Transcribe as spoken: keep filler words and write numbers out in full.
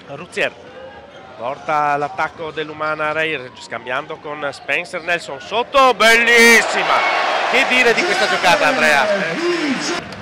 Ruzier porta l'attacco dell'Umana Reir scambiando con Spencer Nelson sotto, bellissima! Che dire di questa giocata, Andrea?